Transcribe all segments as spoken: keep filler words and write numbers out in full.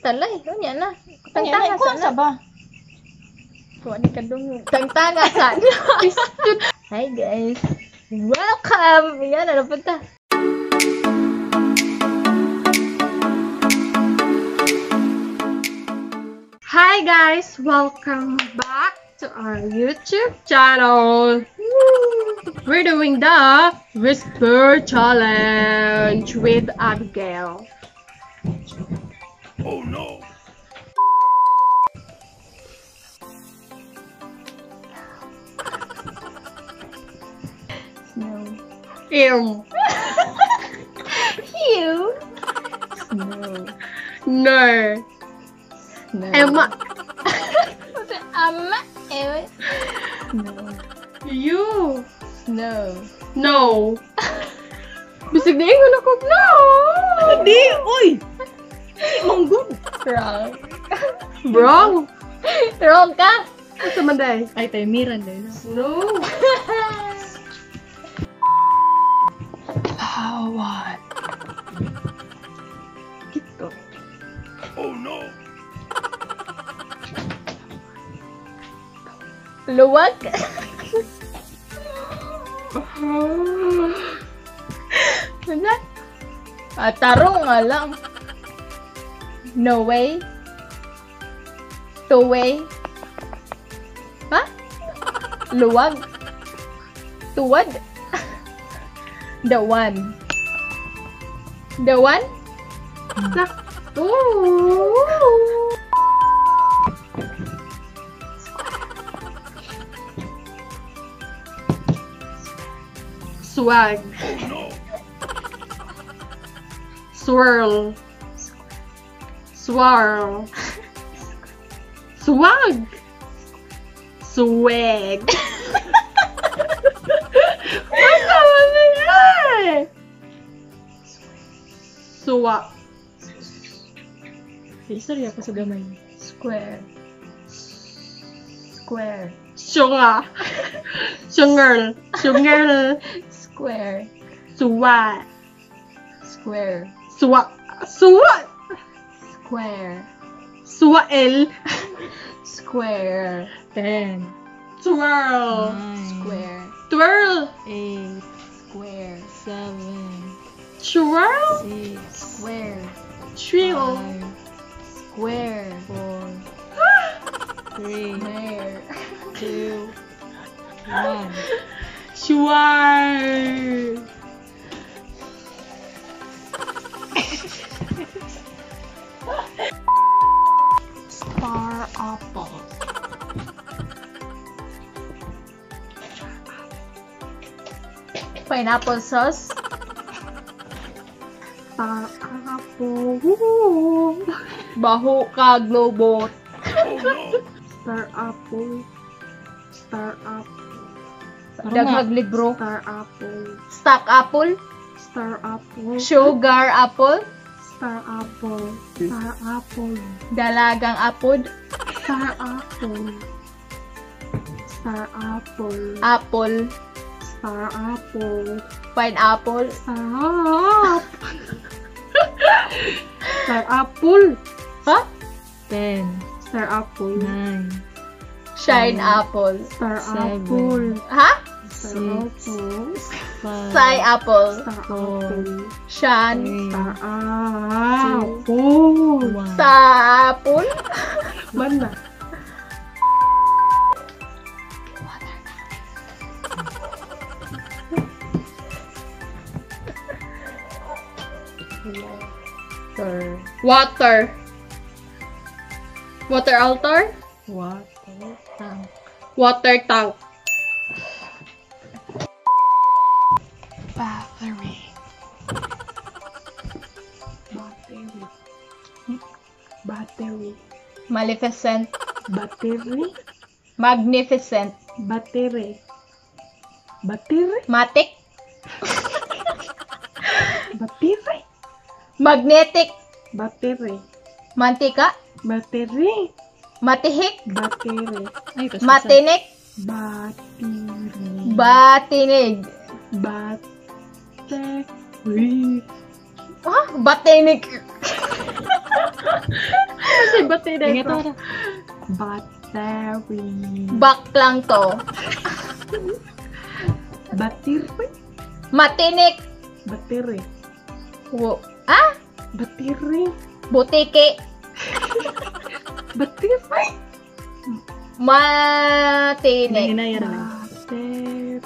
Talay, unya na. Tangtanga sa ba? Tuwa ni kadung. Tangtanga sa. Hi guys. Welcome. Yan na punta. Hi guys, welcome back to our YouTube channel. We're doing the Whisper Challenge with Abigail. Oh no! Snow. Ew. Ew. Snow. No. Snow. Emma. Ama. Ew. Snow. You. Snow. No. Bisig na ingon ako. No. Di! Uy! Manggod! Wrong. Wrong. Wrong ka. Asa man day? Ay, tayo miran din. No. Awan. Kito. Oh no! Luwag. Wala. Ah, tarong nga lang. No way. Two way. Ha? Luwag. Tuwad. The one. The one? Sa. Ooh. Swag. Oh no! Swirl. Swirl. Swag. Swag. Basta mo na yan. Suwa. Istorya pa sa gamay. Square. Square. Syunga. Syungirl. Syungirl. Square. Suwa. Square. Suwa. Suwa. Square. Suwa L. Square. Ten. Twirl. Nine. Square. Twirl. Eight. Square. Seven. Twirl. Six. Square. Trill. Five. Square. Four. Three. Square. Two. One. Shuar. Star apple. Pineapple sauce. Star apple. Woo. Baho ka, globot. Oh no! Star apple. Star apple. Daghag libro. Star apple. Stock apple. Star apple. Sugar apple. Star apple. Star apple. Dalagang apod. Star apple. Star apple. Apple. Star apple. Pineapple. Star apple. Star apple. Ha? Ten. Star apple. Nine. Shine apple. Star Seven. apple. Ha? Star Six. apple. Five. Sai apple. Star Four. apple. Shan. Three. Star apple. One. Sa apple. Banda. Water. Water. Water altar. Water tank. Water tank. Battery. Battery. Battery. Maleficent. Battery. Magnificent. Battery. Battery. Matic. Battery. Magnetic. Battery. Mantika. Battery. Matihik. Battery. Ay, pas Matinik. Battery. Batinig. Battery. Ah, batinig. Battery. Ingat ora. Battery. Bak lang to. Battery. Matinik. Battery. Wo. Ah? Battery. Butiki. Battery. Matinik. Hinaya na lang. Battery.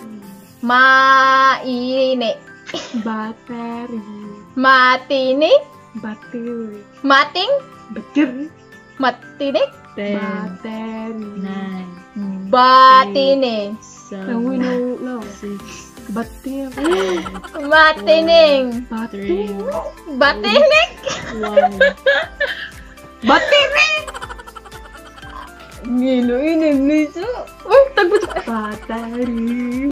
Maini. Battery. Matinik. Battery. Mating. Battery. Matinik. Ten. Battery. Nine. Batining. No, we Seven. know, no. Six. Battery. Matining. Battery. Batinik. One. Battery. Ngilo ini miso. Uy, tagbot. Battery.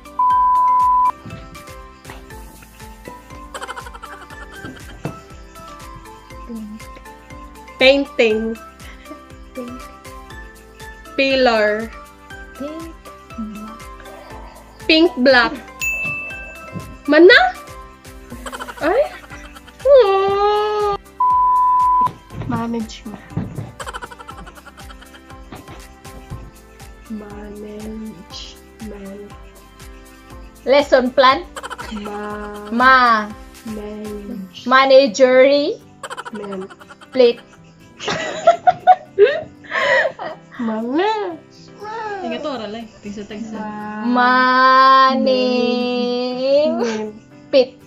Painting. Pillar. Pink black. Mana? Ay? Oh. Management. Management. Lesson plan. Ma. Ma. Management. Managery. Plate. Mga. Ingat ora lang. Tingsa tingsa. Maning. Pit.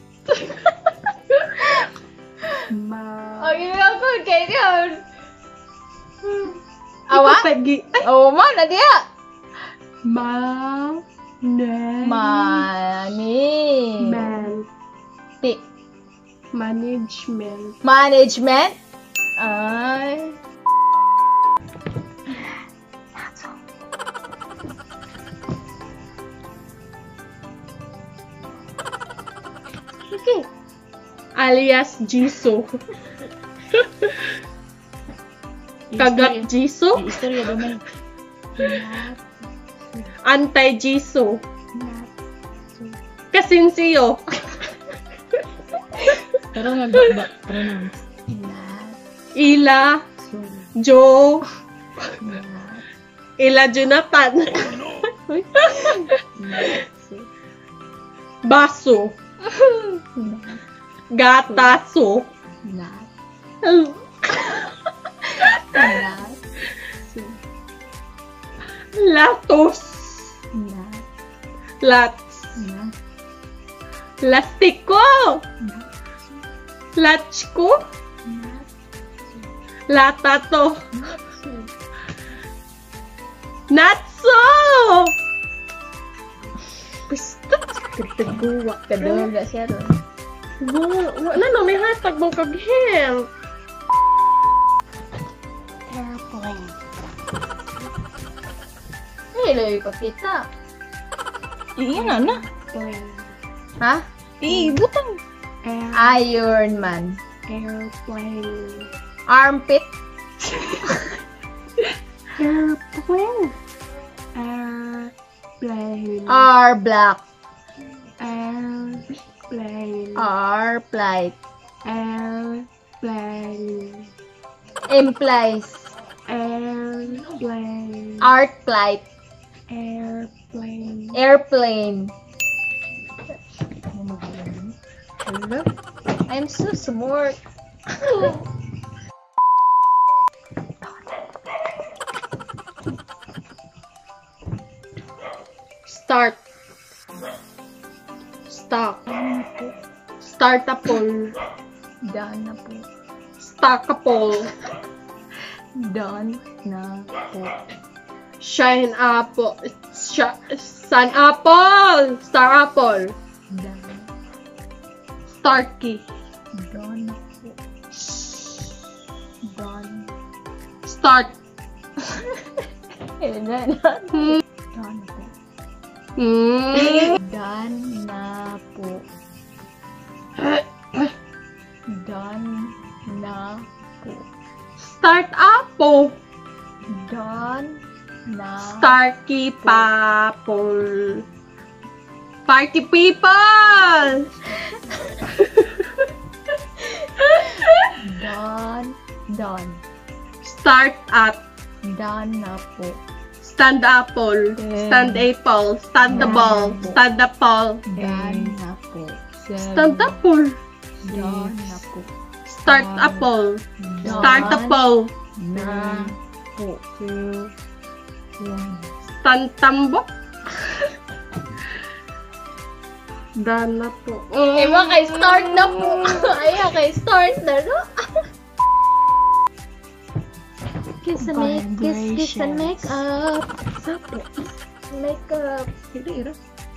Ma. Oh, yun ako. Kaya yun. Awa? Pagi. Oo, ma. Na dia. Ma. Ne. Mani. Man. Ti. Management. Management. Ay. Okay. Alias Jisoo. Kagat Jisoo. Istorya gamay. Anti-Jisoo. Kasinsiyo. Pero nga ba pronounce. Ila. So. Jo. Ila Jonathan. Baso. Gataso. Latos. Lats. Lastiko. Latchko. Latato. Natso. Gusto. Kagtaguwa. Kadawag na siya ron. Wa, wa na no, may hashtag mo kag-help. Airplane. Eh, loy ko kita. Iyan na na. Plane. Ha? Ibutang. Air, Iron Man. airplane. Armpit. Airplane. Airplane. R black. Airplane. R plight. Airplane. Implies. Airplane. Art plight. Airplane. Airplane. Hello? I'm so smart. Start. Stop. Startapol. Done na po. Stackapol. Done na po. Shine apple. Sh sun apple. Star apple. Done. Starkey. Done na po. Done. Start. Eh, done na. Hmm. Done na po. Hmm. Done na po. Done na po. Start apple. Done na. Starkey papol. Party people. Done. Done. Start at. Dan na po. Stand apple. Stand apple. Stand the ball. Stand apple. Dan na po. Stand apple. Dan na po. Start apple. Start apple. Na po. Two, one. Stand tambok. Dan na po. Eh, kay start na po. Ay, kay start na, no? Kiss and make, kiss, kiss and make up. Sapo. Make up. Hira-hira.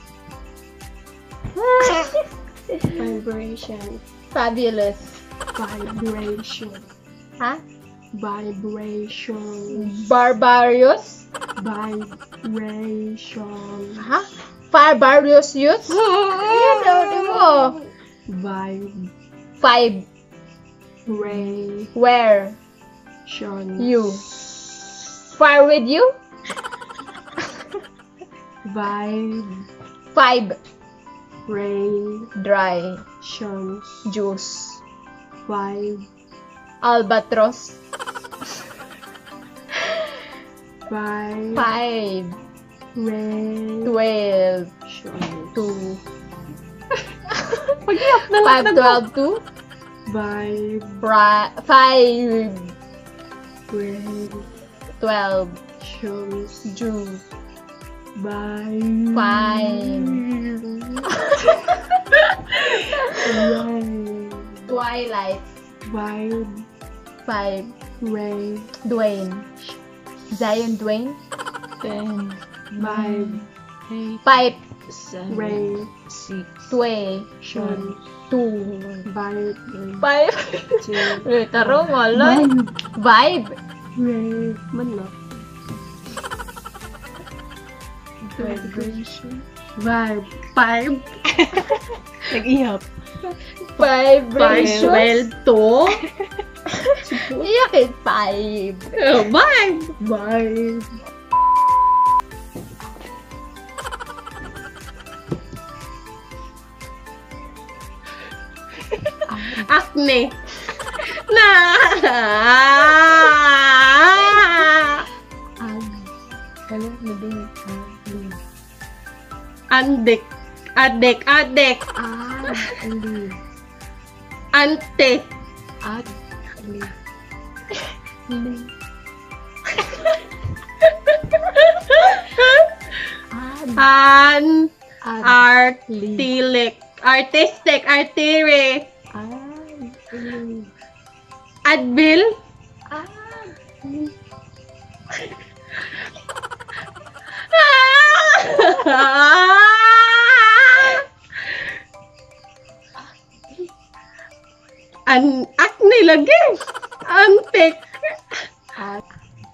Vibration. Fabulous. Vibration. Ha? Vibration. Barbarious? Vibration. Ha? Barbarious youth? Yan daw, di mo. Vibration. Five. Where? You. Far with you? Vibe. Five. Rain. Dry. Shons. Juice. Vibe. Albatross. Vibe. Five. Rain. Twelve. Shons. Two. Pag-iyak na lang Five, na twelve, two. Vibe. Fra- five. Rain. Twelve. Shons. Juice. Vibe. Fine. Rain. Twilight. Vibe. Five. Rain. Dwayne. Zion Dwayne. Ten, Vibe. eight, Five. seven, Rain. six, Tway. Shons. Two. Vibe. Five. two, Eh, taro mo, lon. Vibe. Rain. Mana? vibration. Vibe. Vibe. Nag-ihap. Vibration. Well, to. Iyakin. Five. Oh, vibe. Vibe. Acne. Na. Ano? Nabing. Andek. Adek. Adek. Ah. Ali. Ante. Ad. Ali. Ali. Ad. An. Ad. Artilic. Artistic. Artire. Ad. Ali. Adbil. Ad. Ali. An acne lagi. Antik. Ad.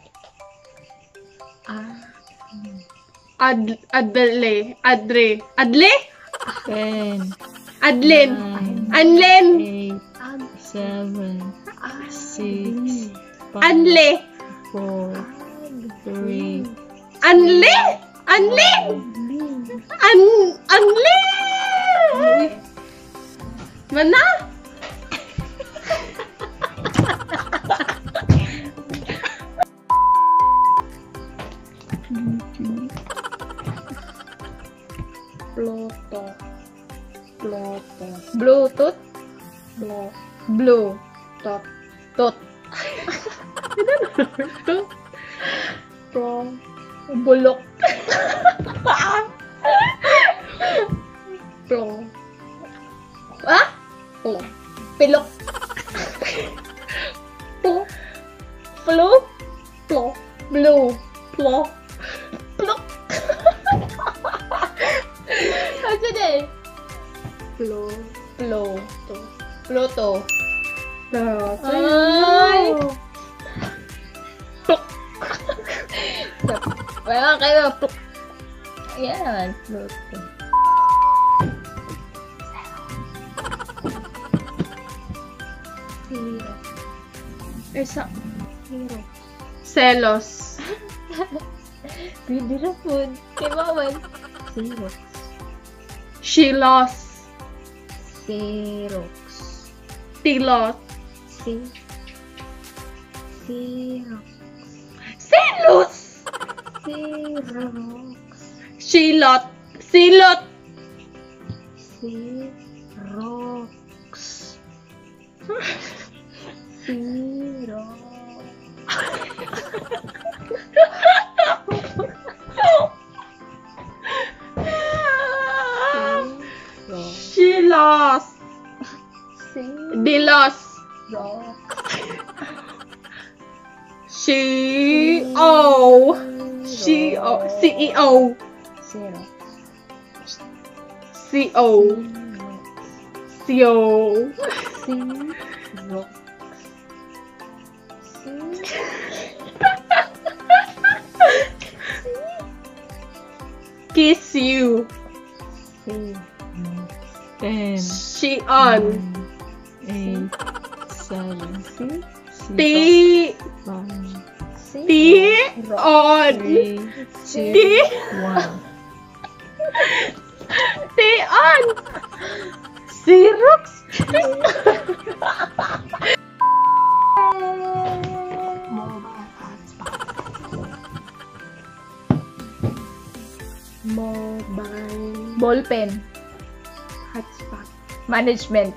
Ad. Ad adle. Adre. Adle? Ten, Adlin. nine, Anlen. eight, Ad. seven, Ad. six, five, Anle. four, three, Anle. Anle. An Anle. Mana? Ploto. Ploto. Bluetooth. Blue. Blue. Tot. Tot. Pro. Bulok. Pro. Ah? Pro. Pilok. Pro. Flu. Pro. Blue. Pro. Pluk. Ano din? Pro. Pluto. Pluto. Pro. Ay! Pluk. Wala kayo. Pluk. Yan. Pluto. Hero. Isa. Hero. Selos. Pwede na food. Kay Maman. Xerox. Shilos. Xerox. Tilos. Si. Xerox. Silos! Xerox. Silot. Silot. Xerox. Xerox. Silos. Dilos. C O. C O. C E O. Xerox. C O. C O. Xerox. Kiss you. ten, She on. eight, seven, T. five, T. On. three, two, T. one. T. On. Xerox. Mobile Ballpen. hotspot. Management.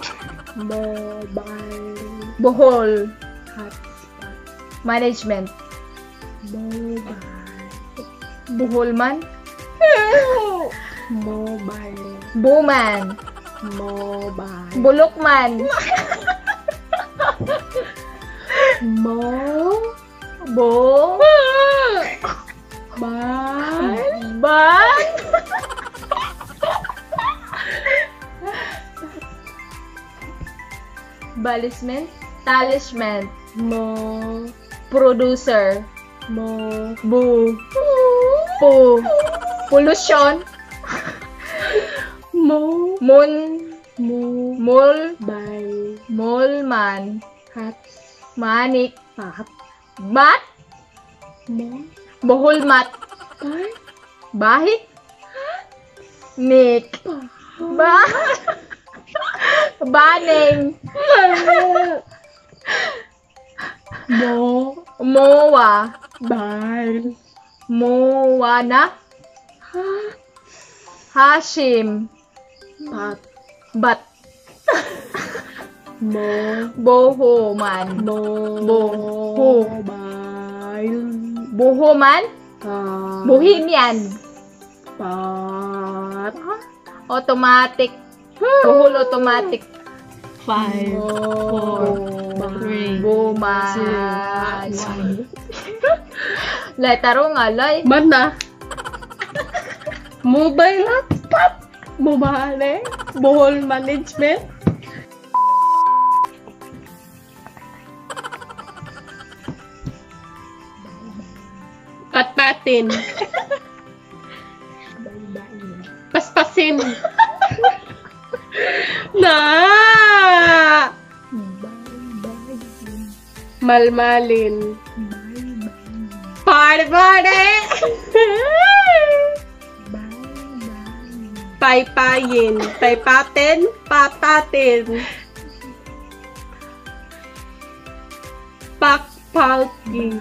Mobile Bohol. hotspot. Management. Mobile. Buholman. Mobile. Buman. Mobile. Bulokman. Mo. Bo. Bal. Ban. Balisment. Talisman. Mo. Producer. Mo. Bu. Po. Pollution. Mo. Mun. Mo. Mul. Bal. Molman. Hat. Manik. Pat. Bat. Mo. Boholmat. Par. Bahit. Nick. Ba. Baneng. Mo. Mowa. Bal. Mowana. Ha. Hashim. Pat. Bat. Mo. Bohoman. Mo. Bo. Mobile. Bohoman. Pat. Bohemian. Pat. Automatic. Bohol automatic. Five, four, three, Buman. two, Lay, taro nga, lay. Mana? Mobile hotspot. Mobile. Bohol management. Patpatin. Bye-bye. Paspasin. Na. Bye-bye. Malmalin. Bye-bye. Party party. Bye-bye. Paypayin. Paypatin. Papatin. Pakpalki.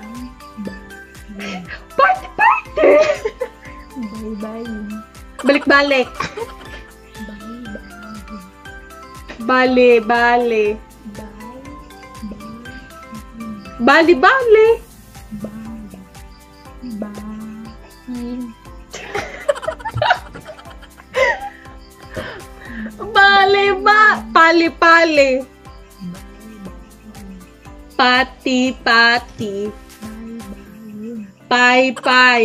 Party party. Bye-bye. Balik-balik. Bye-bye. Bale, bale. Bye-bye. Bali, bale. Bye-bye. Bale, ba. Pali, pali. Pati, pati. Pay, pay.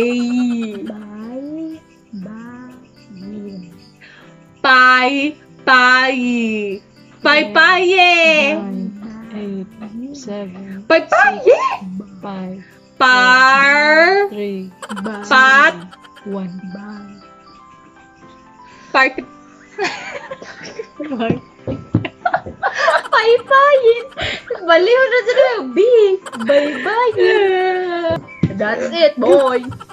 Pay, pay. Pay, paye. nine, eight, seven, Pay, paye. five, Par. three, Pat. one. Party. Paypayin. Baliw na sila. B. Bye-bye. That's it, boy.